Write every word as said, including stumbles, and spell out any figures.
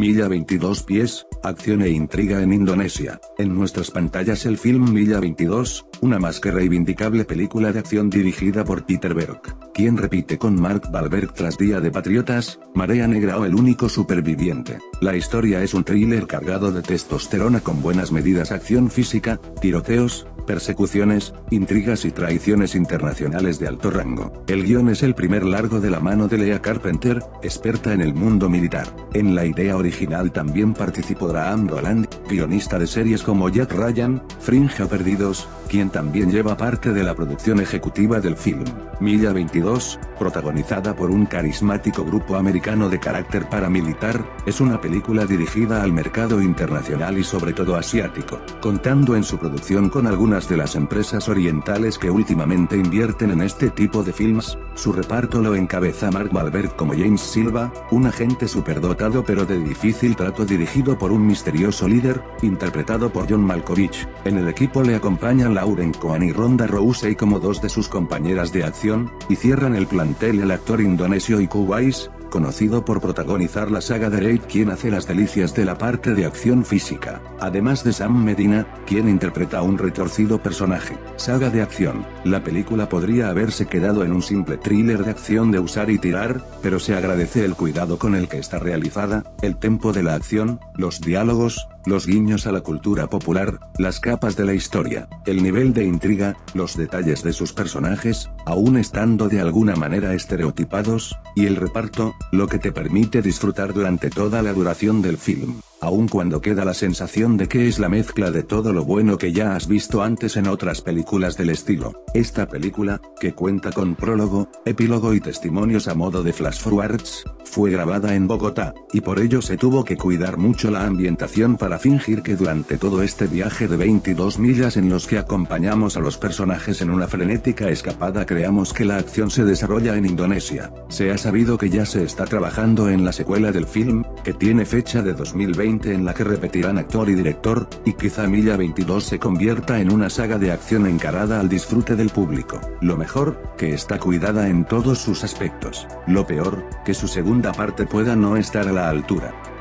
Milla veintidós pies, acción e intriga en Indonesia. En nuestras pantallas el film Milla veintidós, una más que reivindicable película de acción dirigida por Peter Berg, quien repite con Mark Wahlberg tras Día de Patriotas, Marea Negra o El único superviviente. La historia es un thriller cargado de testosterona con buenas medidas, acción física, tiroteos, persecuciones, intrigas y traiciones internacionales de alto rango. El guión es el primer largo de la mano de Lea Carpenter, experta en el mundo militar. En la idea original también participó Graham Roland, guionista de series como Jack Ryan, Fringe o Perdidos, quien también lleva parte de la producción ejecutiva del film. Milla veintidós, protagonizada por un carismático grupo americano de carácter paramilitar, es una película dirigida al mercado internacional y sobre todo asiático, contando en su producción con algunas de las empresas orientales que últimamente invierten en este tipo de films. Su reparto lo encabeza Mark Wahlberg como James Silva, un agente superdotado pero de difícil trato dirigido por un misterioso líder, interpretado por John Malkovich. En el equipo le acompañan Lauren Cohan y Ronda Rousey como dos de sus compañeras de acción, y cierran el plantel el actor indonesio Iko Uwais, conocido por protagonizar la saga de Raid, quien hace las delicias de la parte de acción física, además de Sam Medina, quien interpreta a un retorcido personaje. Saga de acción. La película podría haberse quedado en un simple thriller de acción de usar y tirar, pero se agradece el cuidado con el que está realizada, el tempo de la acción, los diálogos, los guiños a la cultura popular, las capas de la historia, el nivel de intriga, los detalles de sus personajes, aún estando de alguna manera estereotipados, y el reparto, lo que te permite disfrutar durante toda la duración del film, aun cuando queda la sensación de que es la mezcla de todo lo bueno que ya has visto antes en otras películas del estilo. Esta película, que cuenta con prólogo, epílogo y testimonios a modo de flash forwards, fue grabada en Bogotá, y por ello se tuvo que cuidar mucho la ambientación para fingir que durante todo este viaje de veintidós millas en los que acompañamos a los personajes en una frenética escapada creamos que la acción se desarrolla en Indonesia. Se ha sabido que ya se está trabajando en la secuela del film, que tiene fecha de dos mil veinte en la que repetirán actor y director, y quizá Milla veintidós se convierta en una saga de acción encarada al disfrute del público. Lo mejor, que está cuidada en todos sus aspectos. Lo peor, que su segunda parte pueda no estar a la altura.